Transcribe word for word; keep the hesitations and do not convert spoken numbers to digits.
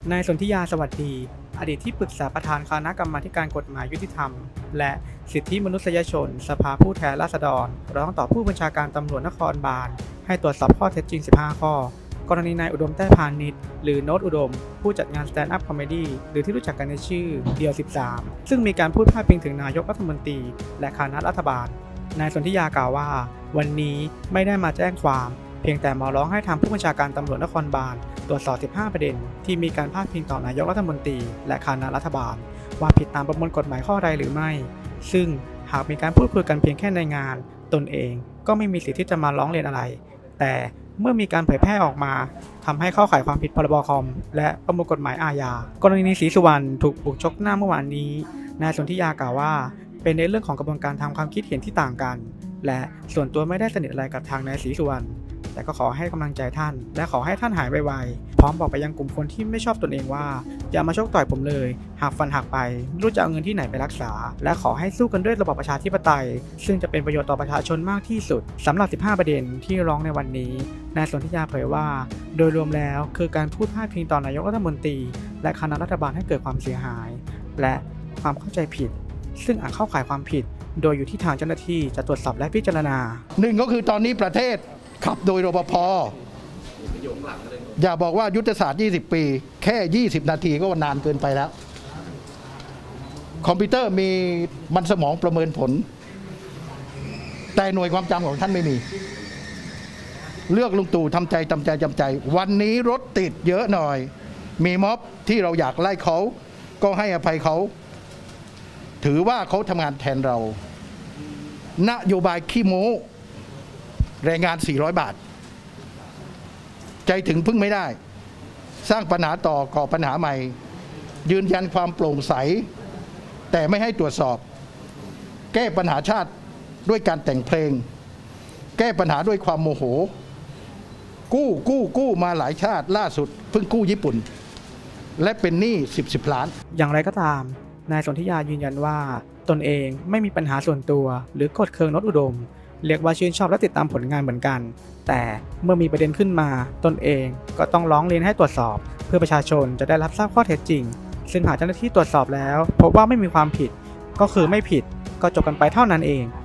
นายสนธิยาสวัสดีอดีตที่ปรึกษาประธานคณะกรรมาธิการกฎหมายยุติธรรมและสิทธิมนุษยชนสภาผู้แทนราษฎรร้องต่อผู้บัญชาการตำรวจนครบาลให้ตรวจสอบข้อเท็จจริงสิบห้าข้อกรณีนายอุดมแต้พานิชหรือโน้ตอุดมผู้จัดงาน Stand Up Comedy หรือที่รู้จักกันในชื่อเดียวสิบสามซึ่งมีการพูดพาดพิงถึงนายกรัฐมนตรีและคณะรัฐบาลนายสนธิยากล่าวว่าวันนี้ไม่ได้มาแจ้งความเพียงแต่มาร้องให้ทางผู้บัญชาการตำรวจนครบาลตรวจสอบสิบห้าประเด็นที่มีการพาดพิงต่อนายกรัฐมนตรีและคณะรัฐบาลว่าผิดตามประมวลกฎหมายข้อใดหรือไม่ซึ่งหากมีการพูดคุยกันเพียงแค่ในงานตนเองก็ไม่มีสิทธิ์ที่จะมาร้องเรียนอะไรแต่เมื่อมีการเผยแพร่ออกมาทำให้เข้าข่ายความผิดพรบคอมและประมวลกฎหมายอาญากรณีศรีสุวรรณถูกบุกชกหน้าเมื่อวานนี้นายสนธิยากล่าวว่าเป็นในเรื่องของกระบวนการทำความคิดเห็นที่ต่างกันและส่วนตัวไม่ได้สนิทอะไรกับทางนายศรีสุวรรณแต่ก็ขอให้กำลังใจท่านและขอให้ท่านหายไวๆพร้อมบอกไปยังกลุ่มคนที่ไม่ชอบตนเองว่าอย่ามาชกต่อยผมเลยหากฟันหักไปไม่รู้จะเอาเงินที่ไหนไปรักษาและขอให้สู้กันด้วยระบอบประชาธิปไตยซึ่งจะเป็นประโยชน์ต่อประชาชนมากที่สุดสำหรับสิบห้าประเด็นที่ร้องในวันนี้นายสนธิยาเผยว่าโดยรวมแล้วคือการพูดพาดพิงต่อนายกรัฐมนตรีและคณะรัฐบาลให้เกิดความเสียหายและความเข้าใจผิดซึ่งอาจเข้าข่ายความผิดโดยอยู่ที่ทางเจ้าหน้าที่จะตรวจสอบและพิจารณาหนึ่งก็คือตอนนี้ประเทศขับโดยรปภ.อย่าบอกว่ายุทธศาสตร์ยี่สิบปีแค่ยี่สิบนาทีก็นานเกินไปแล้วคอมพิวเตอร์มีมันสมองประเมินผลแต่หน่วยความจำของท่านไม่มีเลือกลุงตู่ทำใจทำใจจำใจวันนี้รถติดเยอะหน่อยมีม็อบที่เราอยากไล่เขาก็ให้อภัยเขาถือว่าเขาทำงานแทนเรานโยบายขี้โม้แรงงานสี่ร้อยบาทใจถึงพึ่งไม่ได้สร้างปัญหาต่อก่อปัญหาใหม่ยืนยันความโปร่งใสแต่ไม่ให้ตรวจสอบแก้ปัญหาชาติด้วยการแต่งเพลงแก้ปัญหาด้วยความโมโหกู้กู้กู้มาหลายชาติล่าสุดเพิ่งกู้ญี่ปุ่นและเป็นหนี้สิบสิบล้านอย่างไรก็ตามนายสนธิยายืนยันว่าตนเองไม่มีปัญหาส่วนตัวหรือโกรธเคืองโน้ตอุดมเรียกว่าชื่นชอบและติดตามผลงานเหมือนกันแต่เมื่อมีประเด็นขึ้นมาตนเองก็ต้องร้องเรียนให้ตรวจสอบเพื่อประชาชนจะได้รับทราบข้อเท็จจริงซึ่งหากเจ้าหน้าที่ตรวจสอบแล้วพบว่าไม่มีความผิดก็คือไม่ผิดก็จบกันไปเท่านั้นเอง